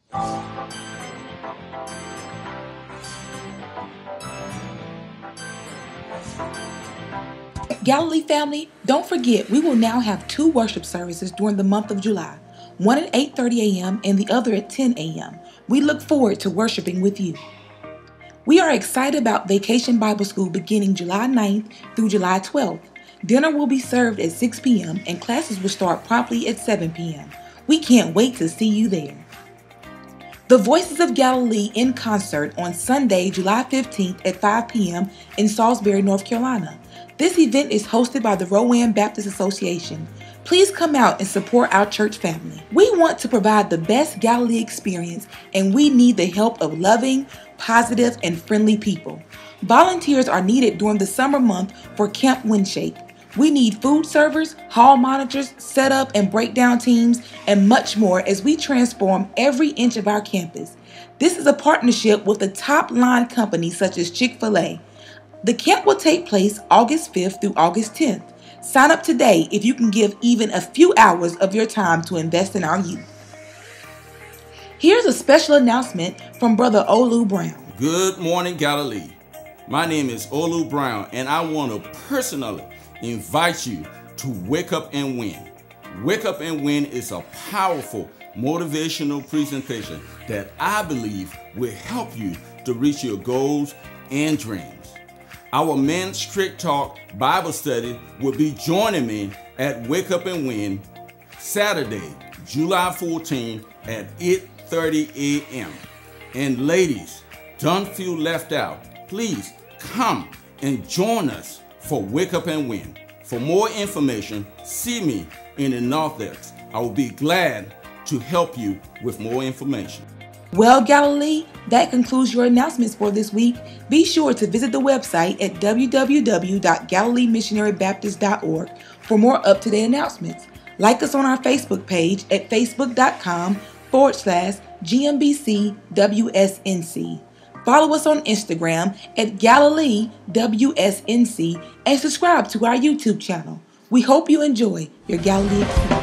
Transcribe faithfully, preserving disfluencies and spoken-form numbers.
Galilee family, don't forget we will now have two worship services during the month of July, one at eight thirty a m and the other at ten a m We look forward to worshiping with you. We are excited about Vacation Bible School beginning July ninth through July twelfth. Dinner will be served at six p m and classes will start promptly at seven p m We can't wait to see you there. The Voices of Galilee in concert on Sunday, July fifteenth at five p m in Salisbury, North Carolina. This event is hosted by the Rowan Baptist Association. Please come out and support our church family. We want to provide the best Galilee experience, and we need the help of loving, positive, and friendly people. Volunteers are needed during the summer month for Camp Windshake. We need food servers, hall monitors, setup and breakdown teams, and much more as we transform every inch of our campus. This is a partnership with the top line companies such as Chick-fil-A. The camp will take place August fifth through August tenth. Sign up today if you can give even a few hours of your time to invest in our youth. Here's a special announcement from Brother Olu Brown. Good morning, Galilee. My name is Olu Brown, and I want to personally invite you to Wake Up and Win. Wake Up and Win is a powerful motivational presentation that I believe will help you to reach your goals and dreams. Our men's Straight Talk Bible study will be joining me at Wake Up and Win Saturday, July fourteenth at eight thirty a m And ladies, don't feel left out. Please come and join us for Wake Up and Win. For more information, see me in the Northeast. I will be glad to help you with more information. Well, Galilee, that concludes your announcements for this week. Be sure to visit the website at w w w dot galilee missionary baptist dot org for more up-to-date announcements. Like us on our Facebook page at facebook.com forward slash GMBCWSNC. Follow us on Instagram at Galilee W S N C and subscribe to our YouTube channel. We hope you enjoy your Galilee experience.